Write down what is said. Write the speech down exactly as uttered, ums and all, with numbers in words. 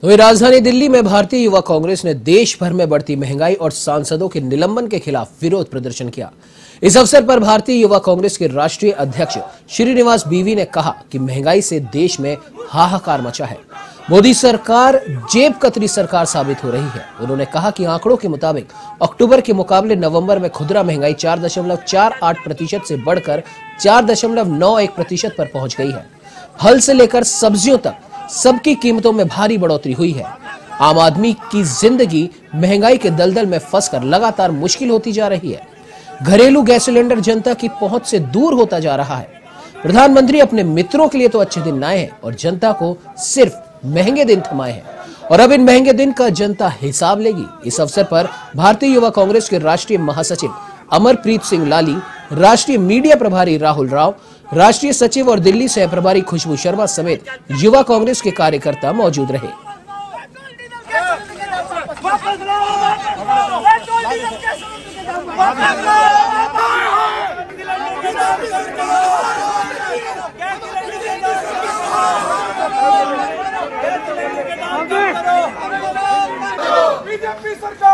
वहीं राजधानी दिल्ली में भारतीय युवा कांग्रेस ने देश भर में बढ़ती महंगाई और सांसदों के निलंबन के खिलाफ विरोध प्रदर्शन किया। इस अवसर पर भारतीय युवा कांग्रेस के राष्ट्रीय अध्यक्ष श्रीनिवास बीवी ने कहा कि महंगाई से देश में हाहाकार मचा है। मोदी सरकार जेब कतरी सरकार साबित हो रही है। उन्होंने कहा कि आंकड़ों के मुताबिक अक्टूबर के मुकाबले नवंबर में खुदरा महंगाई चार दशमलव चार आठ प्रतिशत से बढ़कर चार दशमलव नौ एक प्रतिशत पर पहुंच गई है। फल से लेकर सब्जियों तक सबकी कीमतों में भारी बढ़ोतरी हुई है। आम आदमी की जिंदगी महंगाई के दलदल में फंसकर लगातार मुश्किल होती जा रही है। घरेलू गैस सिलेंडर जनता की पहुंच से दूर होता जा रहा है। प्रधानमंत्री अपने मित्रों के लिए तो अच्छे दिन लाए हैं और जनता को सिर्फ महंगे दिन थमाए हैं और अब इन महंगे दिन का जनता हिसाब लेगी। इस अवसर पर भारतीय युवा कांग्रेस के राष्ट्रीय महासचिव अमरप्रीत सिंह लाली, राष्ट्रीय मीडिया प्रभारी राहुल राव, राष्ट्रीय सचिव और दिल्ली सह प्रभारी खुशबू शर्मा समेत युवा कांग्रेस के कार्यकर्ता मौजूद रहे। बीजेपी सरकार